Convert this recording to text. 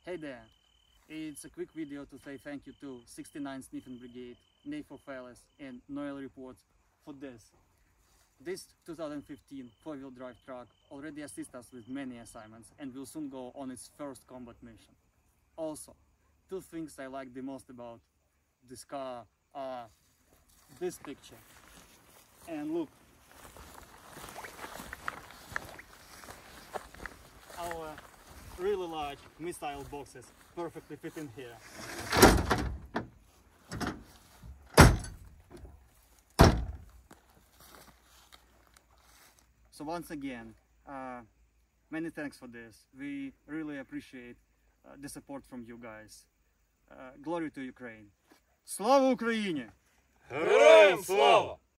Hey there, it's a quick video to say thank you to 69th Sniffing Brigade, NAFO fellas and Noel Reports for this. This 2015 4-wheel drive truck already assists us with many assignments and will soon go on its first combat mission. Also, two things I like the most about this car are this picture and look, our really large missile boxes perfectly fit in here. So once again, many thanks for this. We really appreciate the support from you guys. Glory to Ukraine! Слава Україні! Героям слава!